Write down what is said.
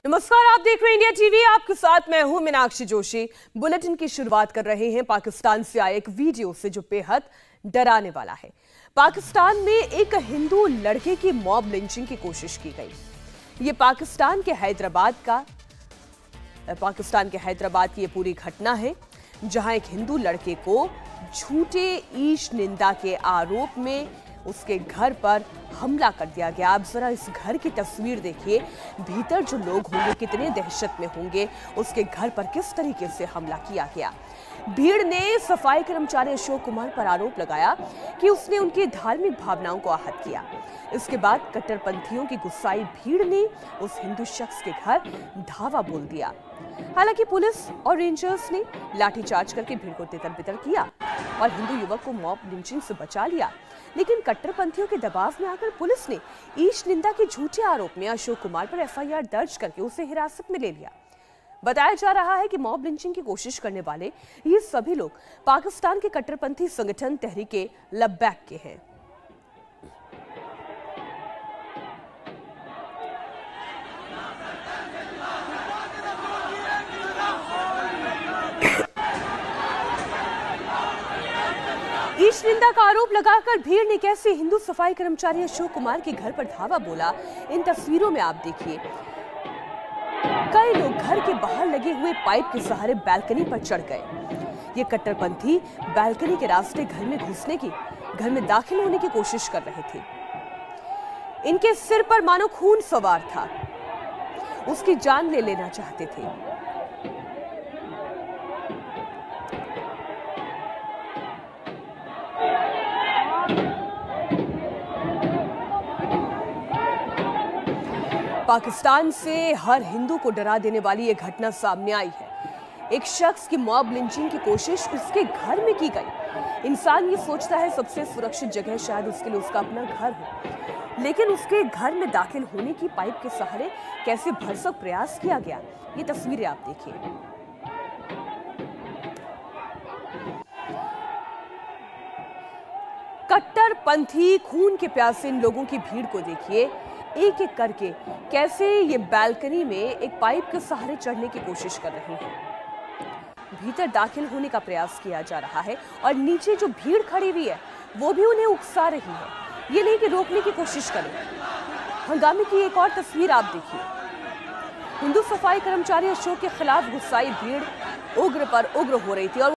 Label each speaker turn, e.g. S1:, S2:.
S1: नमस्कार, आप देख रहे हैं इंडिया टीवी। आपके साथ मैं हूं मीनाक्षी जोशी। बुलेटिन की शुरुआत कर रहे हैं पाकिस्तान से आए एक वीडियो से जो बेहद डराने वाला है। पाकिस्तान में एक हिंदू लड़के की मॉब लिंचिंग की कोशिश की गई। ये पाकिस्तान के हैदराबाद की ये पूरी घटना है, जहां एक हिंदू लड़के को झूठे ईश निंदा के आरोप में उसके घर पर हमला कर दिया गया। आप जरा इस घर की तस्वीर देखिए, भीतर जो लोग होंगे कितने दहशत में होंगे। उसके घर पर किस तरीके से हमला किया गया। भीड़ ने सफाई कर्मचारी अशोक कुमार पर आरोप लगाया कि उसने उनकी धार्मिक भावनाओं को आहत किया। इसके बाद कट्टरपंथियों की गुस्साई भीड़ ने उस हिंदू शख्स के घर धावा बोल दिया। हालांकि पुलिस और रेंजर्स ने लाठीचार्ज करके भीड़ को तितर-बितर किया और हिंदू युवक को मॉब लिंचिंग से बचा लिया। लेकिन कट्टरपंथियों के दबाव में आकर पुलिस ने ईश निंदा के झूठे आरोप में अशोक कुमार पर एफआईआर दर्ज करके उसे हिरासत में ले लिया। बताया जा रहा है कि मॉब लिंचिंग की कोशिश करने वाले ये सभी लोग पाकिस्तान के कट्टरपंथी संगठन तहरीके लब्बैक के हैं। ईश निंदा का आरोप लगाकर भीड़ ने कैसे हिंदू सफाई कर्मचारी अशोक कुमार के घर पर धावा बोला, इन तस्वीरों में आप देखिए। कई लोग घर के बाहर लगे हुए पाइप के सहारे बालकनी पर चढ़ गए। ये कट्टरपंथी बालकनी के रास्ते घर में दाखिल होने की कोशिश कर रहे थे। इनके सिर पर मानो खून सवार था, उसकी जान ले लेना चाहते थे। पाकिस्तान से हर हिंदू को डरा देने वाली यह घटना सामने आई है। एक शख्स की मॉब लिंचिंग की कोशिश उसके घर में की गई। इंसान ये सोचता है सबसे सुरक्षित जगह शायद उसके लिए उसका अपना घर हो, लेकिन उसके घर में दाखिल होने की पाइप के सहारे कैसे भरसक प्रयास किया गया, ये तस्वीरें आप देखिए। कट्टरपंथी खून के प्यासे इन लोगों की भीड़ को देखिए, एक एक करके कैसे ये बालकनी में एक पाइप के सहारे चढ़ने की कोशिश कर रहे हैं। भीतर दाखिल होने का प्रयास किया जा रहा है और नीचे जो भीड़ खड़ी हुई है वो भी उन्हें उकसा रही है। ये नहीं कि रोकने की कोशिश करें। हंगामे की एक और तस्वीर आप देखिए। हिंदू सफाई कर्मचारी अशोक के खिलाफ गुस्साई भीड़ उग्र पर उग्र हो रही थी और